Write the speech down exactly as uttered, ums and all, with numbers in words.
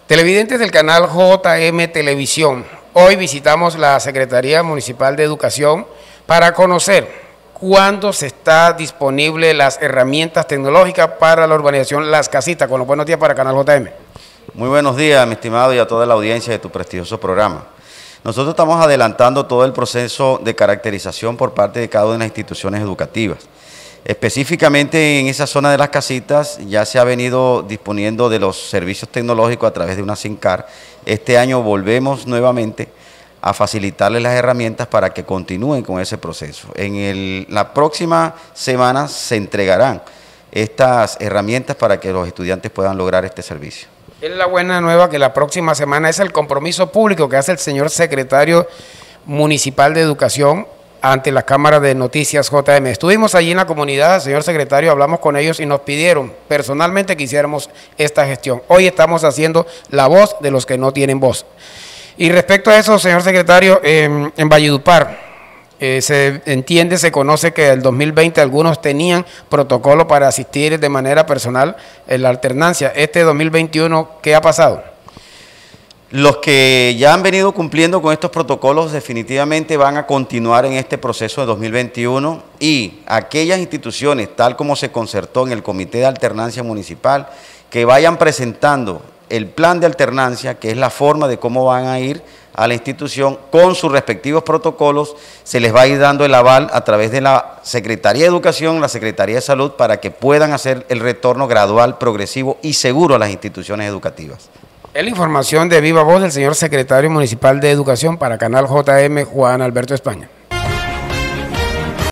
Televidentes del canal J M Televisión, hoy visitamos la Secretaría Municipal de Educación para conocer cuándo se está disponible las herramientas tecnológicas para la urbanización Las Casitas. Con los buenos días para Canal J M. Muy buenos días, mi estimado, y a toda la audiencia de tu prestigioso programa. Nosotros estamos adelantando todo el proceso de caracterización por parte de cada una de las instituciones educativas. Específicamente en esa zona de Las Casitas ya se ha venido disponiendo de los servicios tecnológicos a través de una SINCAR. Este año volvemos nuevamente a facilitarles las herramientas para que continúen con ese proceso. En el, la próxima semana se entregarán estas herramientas para que los estudiantes puedan lograr este servicio. Es la buena nueva que la próxima semana es el compromiso público que hace el señor secretario municipal de Educación ante la Cámara de Noticias J M. Estuvimos allí en la comunidad, señor secretario, hablamos con ellos y nos pidieron personalmente que hiciéramos esta gestión. Hoy estamos haciendo la voz de los que no tienen voz. Y respecto a eso, señor secretario, eh, en Valledupar, eh, se entiende, se conoce que el dos mil veinte algunos tenían protocolo para asistir de manera personal en la alternancia. Este dos mil veintiuno, ¿qué ha pasado? Los que ya han venido cumpliendo con estos protocolos definitivamente van a continuar en este proceso de dos mil veintiuno, y aquellas instituciones, tal como se concertó en el Comité de Alternancia Municipal, que vayan presentando el plan de alternancia, que es la forma de cómo van a ir a la institución con sus respectivos protocolos, se les va a ir dando el aval a través de la Secretaría de Educación, la Secretaría de Salud, para que puedan hacer el retorno gradual, progresivo y seguro a las instituciones educativas. Es la información de viva voz del señor secretario municipal de Educación para Canal J M, Juan Alberto España.